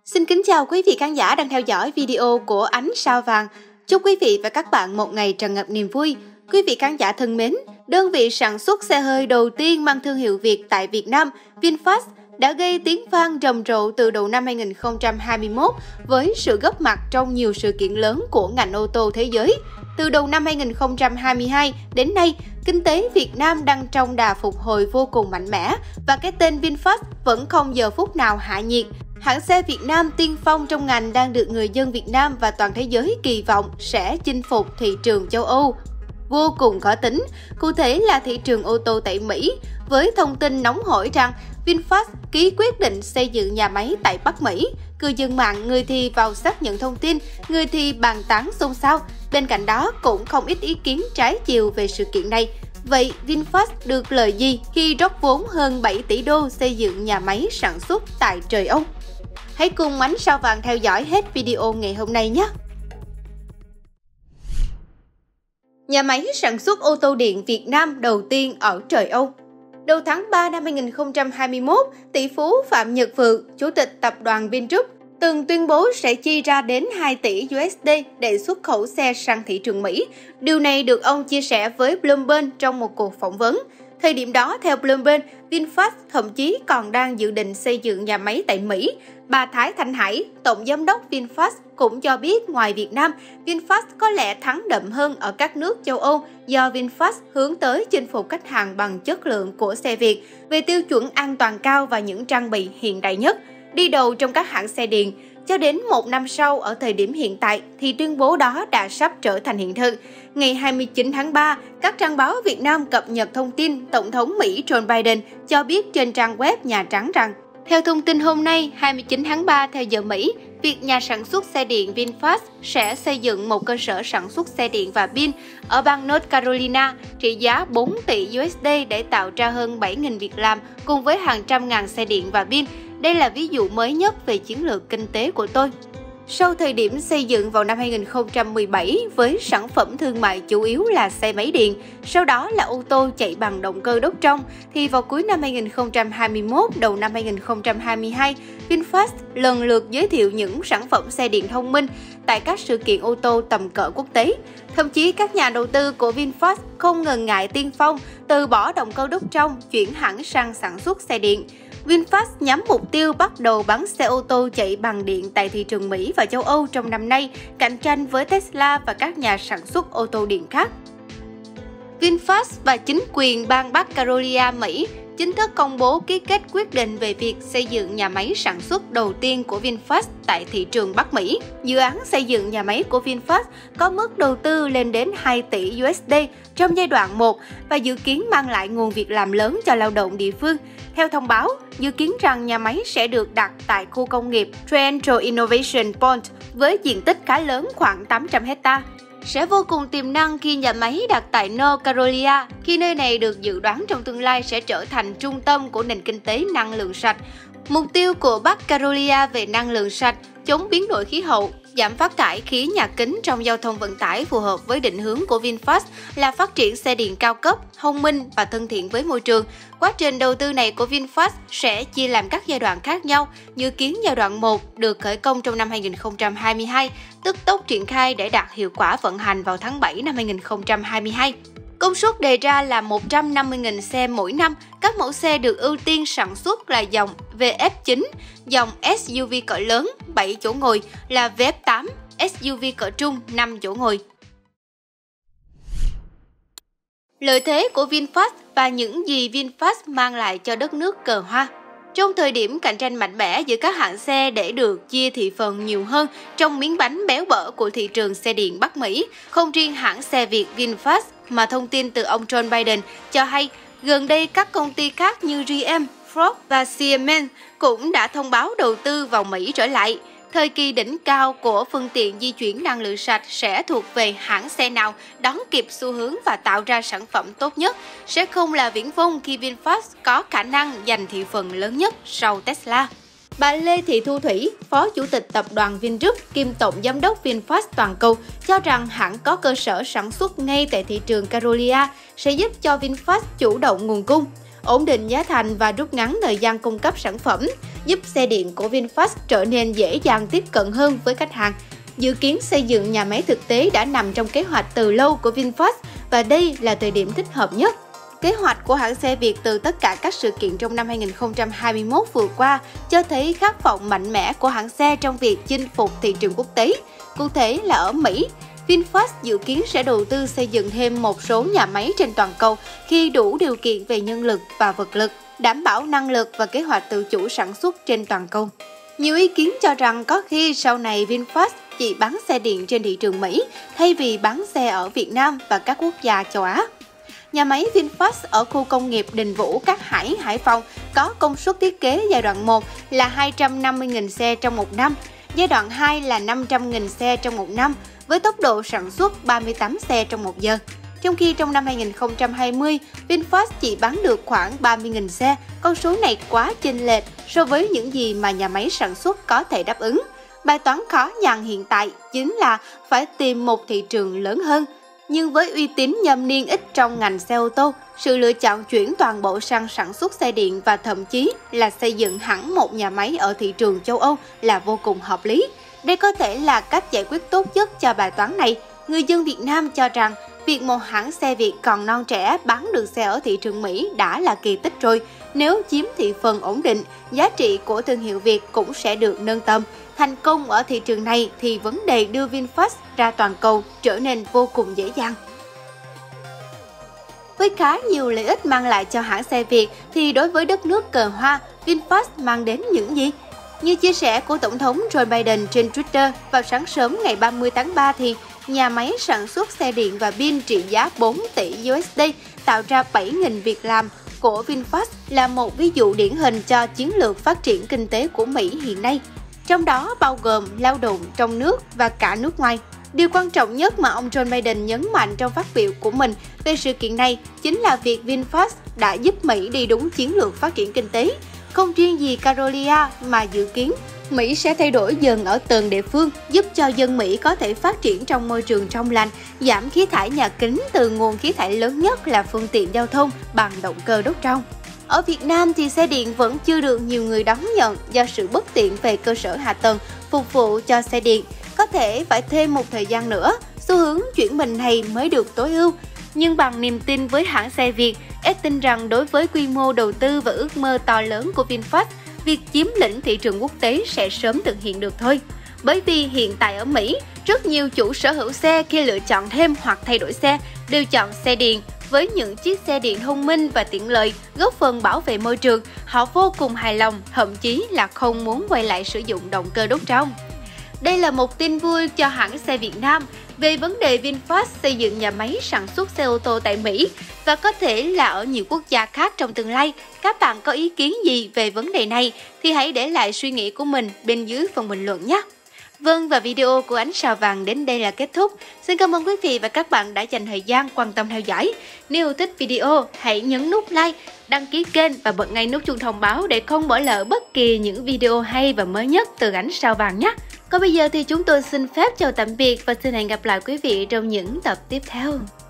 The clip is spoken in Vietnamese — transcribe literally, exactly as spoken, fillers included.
Xin kính chào quý vị khán giả đang theo dõi video của Ánh Sao Vàng. Chúc quý vị và các bạn một ngày tràn ngập niềm vui. Quý vị khán giả thân mến, đơn vị sản xuất xe hơi đầu tiên mang thương hiệu Việt tại Việt Nam, VinFast, đã gây tiếng vang rầm rộ từ đầu năm hai nghìn không trăm hai mươi mốt với sự góp mặt trong nhiều sự kiện lớn của ngành ô tô thế giới. Từ đầu năm hai nghìn không trăm hai mươi hai đến nay, kinh tế Việt Nam đang trong đà phục hồi vô cùng mạnh mẽ và cái tên VinFast vẫn không giờ phút nào hạ nhiệt. Hãng xe Việt Nam tiên phong trong ngành đang được người dân Việt Nam và toàn thế giới kỳ vọng sẽ chinh phục thị trường châu Âu. Vô cùng khó tính, cụ thể là thị trường ô tô tại Mỹ, với thông tin nóng hổi rằng VinFast ký quyết định xây dựng nhà máy tại Bắc Mỹ. Cư dân mạng người thì vào xác nhận thông tin, người thì bàn tán xôn xao. Bên cạnh đó cũng không ít ý kiến trái chiều về sự kiện này. Vậy VinFast được lợi gì khi rót vốn hơn bảy tỷ đô xây dựng nhà máy sản xuất tại trời Âu? Hãy cùng Ánh Sao Vàng theo dõi hết video ngày hôm nay nhé! Nhà máy sản xuất ô tô điện Việt Nam đầu tiên ở trời Âu. Đầu tháng ba năm hai nghìn không trăm hai mươi mốt, tỷ phú Phạm Nhật Vượng, chủ tịch tập đoàn Vingroup, từng tuyên bố sẽ chi ra đến hai tỷ đô la để xuất khẩu xe sang thị trường Mỹ. Điều này được ông chia sẻ với Bloomberg trong một cuộc phỏng vấn. Thời điểm đó, theo Bloomberg, VinFast thậm chí còn đang dự định xây dựng nhà máy tại Mỹ. Bà Thái Thanh Hải, tổng giám đốc VinFast, cũng cho biết ngoài Việt Nam, VinFast có lẽ thắng đậm hơn ở các nước châu Âu do VinFast hướng tới chinh phục khách hàng bằng chất lượng của xe Việt về tiêu chuẩn an toàn cao và những trang bị hiện đại nhất, đi đầu trong các hãng xe điện. Cho đến một năm sau, ở thời điểm hiện tại, thì tuyên bố đó đã sắp trở thành hiện thực. Ngày hai mươi chín tháng ba, các trang báo Việt Nam cập nhật thông tin Tổng thống Mỹ Joe Biden cho biết trên trang web Nhà Trắng rằng, theo thông tin hôm nay, hai mươi chín tháng ba theo giờ Mỹ, việc nhà sản xuất xe điện VinFast sẽ xây dựng một cơ sở sản xuất xe điện và pin ở bang North Carolina trị giá bốn tỷ đô la để tạo ra hơn bảy nghìn việc làm cùng với hàng trăm ngàn xe điện và pin. Đây là ví dụ mới nhất về chiến lược kinh tế của tôi. Sau thời điểm xây dựng vào năm hai nghìn không trăm mười bảy với sản phẩm thương mại chủ yếu là xe máy điện, sau đó là ô tô chạy bằng động cơ đốt trong, thì vào cuối năm hai nghìn không trăm hai mươi mốt, đầu năm hai nghìn không trăm hai mươi hai, VinFast lần lượt giới thiệu những sản phẩm xe điện thông minh tại các sự kiện ô tô tầm cỡ quốc tế. Thậm chí các nhà đầu tư của VinFast không ngần ngại tiên phong, từ bỏ động cơ đốt trong, chuyển hẳn sang sản xuất xe điện. VinFast nhắm mục tiêu bắt đầu bán xe ô tô chạy bằng điện tại thị trường Mỹ và châu Âu trong năm nay, cạnh tranh với Tesla và các nhà sản xuất ô tô điện khác. VinFast và chính quyền bang Bắc Carolina, Mỹ chính thức công bố ký kết quyết định về việc xây dựng nhà máy sản xuất đầu tiên của VinFast tại thị trường Bắc Mỹ. Dự án xây dựng nhà máy của VinFast có mức đầu tư lên đến hai tỷ đô la trong giai đoạn một và dự kiến mang lại nguồn việc làm lớn cho lao động địa phương. Theo thông báo, dự kiến rằng nhà máy sẽ được đặt tại khu công nghiệp Central Innovation Park với diện tích khá lớn khoảng tám trăm héc ta. Sẽ vô cùng tiềm năng khi nhà máy đặt tại North Carolina, khi nơi này được dự đoán trong tương lai sẽ trở thành trung tâm của nền kinh tế năng lượng sạch. Mục tiêu của Bắc Carolina về năng lượng sạch, chống biến đổi khí hậu, giảm phát thải khí nhà kính trong giao thông vận tải phù hợp với định hướng của VinFast là phát triển xe điện cao cấp, thông minh và thân thiện với môi trường. Quá trình đầu tư này của VinFast sẽ chia làm các giai đoạn khác nhau. Dự kiến giai đoạn một được khởi công trong năm hai nghìn không trăm hai mươi hai, tức tốc triển khai để đạt hiệu quả vận hành vào tháng bảy năm hai nghìn không trăm hai mươi hai. Công suất đề ra là một trăm năm mươi nghìn xe mỗi năm. Các mẫu xe được ưu tiên sản xuất là dòng vê ép chín, dòng ét u vê cỡ lớn bảy chỗ ngồi là vê ép tám, ét u vê cỡ trung năm chỗ ngồi. Lợi thế của VinFast và những gì VinFast mang lại cho đất nước cờ hoa. Trong thời điểm cạnh tranh mạnh mẽ giữa các hãng xe để được chia thị phần nhiều hơn trong miếng bánh béo bở của thị trường xe điện Bắc Mỹ, không riêng hãng xe Việt VinFast mà thông tin từ ông Joe Biden cho hay gần đây các công ty khác như giê em, Ford và Siemens cũng đã thông báo đầu tư vào Mỹ trở lại. Thời kỳ đỉnh cao của phương tiện di chuyển năng lượng sạch sẽ thuộc về hãng xe nào đón kịp xu hướng và tạo ra sản phẩm tốt nhất, sẽ không là viển vông khi VinFast có khả năng giành thị phần lớn nhất sau Tesla. Bà Lê Thị Thu Thủy, Phó Chủ tịch Tập đoàn Vingroup kiêm Tổng Giám đốc VinFast toàn cầu, cho rằng hãng có cơ sở sản xuất ngay tại thị trường Carolina sẽ giúp cho VinFast chủ động nguồn cung. ổn định giá thành và rút ngắn thời gian cung cấp sản phẩm, giúp xe điện của VinFast trở nên dễ dàng tiếp cận hơn với khách hàng. Dự kiến xây dựng nhà máy thực tế đã nằm trong kế hoạch từ lâu của VinFast và đây là thời điểm thích hợp nhất. Kế hoạch của hãng xe Việt từ tất cả các sự kiện trong năm hai nghìn không trăm hai mươi mốt vừa qua cho thấy khát vọng mạnh mẽ của hãng xe trong việc chinh phục thị trường quốc tế. Cụ thể là ở Mỹ, VinFast dự kiến sẽ đầu tư xây dựng thêm một số nhà máy trên toàn cầu khi đủ điều kiện về nhân lực và vật lực, đảm bảo năng lực và kế hoạch tự chủ sản xuất trên toàn cầu. Nhiều ý kiến cho rằng có khi sau này VinFast chỉ bán xe điện trên thị trường Mỹ thay vì bán xe ở Việt Nam và các quốc gia châu Á. Nhà máy VinFast ở khu công nghiệp Đình Vũ, Cát Hải, Hải Phòng có công suất thiết kế giai đoạn một là hai trăm năm mươi nghìn xe trong một năm, giai đoạn hai là năm trăm nghìn xe trong một năm, với tốc độ sản xuất ba mươi tám xe trong một giờ. Trong khi trong năm hai nghìn không trăm hai mươi, VinFast chỉ bán được khoảng ba mươi nghìn xe, con số này quá chênh lệch so với những gì mà nhà máy sản xuất có thể đáp ứng. Bài toán khó nhằn hiện tại chính là phải tìm một thị trường lớn hơn. Nhưng với uy tín nhâm niên ít trong ngành xe ô tô, sự lựa chọn chuyển toàn bộ sang sản xuất xe điện và thậm chí là xây dựng hẳn một nhà máy ở thị trường châu Âu là vô cùng hợp lý. Đây có thể là cách giải quyết tốt nhất cho bài toán này. Người dân Việt Nam cho rằng việc một hãng xe Việt còn non trẻ bán được xe ở thị trường Mỹ đã là kỳ tích rồi. Nếu chiếm thị phần ổn định, giá trị của thương hiệu Việt cũng sẽ được nâng tầm. Thành công ở thị trường này thì vấn đề đưa VinFast ra toàn cầu trở nên vô cùng dễ dàng. Với khá nhiều lợi ích mang lại cho hãng xe Việt thì đối với đất nước cờ hoa, VinFast mang đến những gì? Như chia sẻ của Tổng thống Joe Biden trên Twitter vào sáng sớm ngày ba mươi tháng ba thì nhà máy sản xuất xe điện và pin trị giá bốn tỷ đô la tạo ra bảy nghìn việc làm của VinFast là một ví dụ điển hình cho chiến lược phát triển kinh tế của Mỹ hiện nay. Trong đó bao gồm lao động trong nước và cả nước ngoài. Điều quan trọng nhất mà ông Joe Biden nhấn mạnh trong phát biểu của mình về sự kiện này chính là việc VinFast đã giúp Mỹ đi đúng chiến lược phát triển kinh tế. Không riêng gì Carolia mà dự kiến Mỹ sẽ thay đổi dần ở từng địa phương, giúp cho dân Mỹ có thể phát triển trong môi trường trong lành, giảm khí thải nhà kính từ nguồn khí thải lớn nhất là phương tiện giao thông bằng động cơ đốt trong. Ở Việt Nam thì xe điện vẫn chưa được nhiều người đón nhận do sự bất tiện về cơ sở hạ tầng phục vụ cho xe điện. Có thể phải thêm một thời gian nữa, xu hướng chuyển mình này mới được tối ưu. Nhưng bằng niềm tin với hãng xe Việt, em tin rằng đối với quy mô đầu tư và ước mơ to lớn của VinFast, việc chiếm lĩnh thị trường quốc tế sẽ sớm thực hiện được thôi. Bởi vì hiện tại ở Mỹ, rất nhiều chủ sở hữu xe khi lựa chọn thêm hoặc thay đổi xe đều chọn xe điện. Với những chiếc xe điện thông minh và tiện lợi, góp phần bảo vệ môi trường, họ vô cùng hài lòng, thậm chí là không muốn quay lại sử dụng động cơ đốt trong. Đây là một tin vui cho hãng xe Việt Nam về vấn đề VinFast xây dựng nhà máy sản xuất xe ô tô tại Mỹ và có thể là ở nhiều quốc gia khác trong tương lai. Các bạn có ý kiến gì về vấn đề này thì hãy để lại suy nghĩ của mình bên dưới phần bình luận nhé. Vâng, và video của Ánh Sao Vàng đến đây là kết thúc. Xin cảm ơn quý vị và các bạn đã dành thời gian quan tâm theo dõi. Nếu thích video, hãy nhấn nút like, đăng ký kênh và bật ngay nút chuông thông báo để không bỏ lỡ bất kỳ những video hay và mới nhất từ Ánh Sao Vàng nhé. Còn bây giờ thì chúng tôi xin phép chào tạm biệt và xin hẹn gặp lại quý vị trong những tập tiếp theo.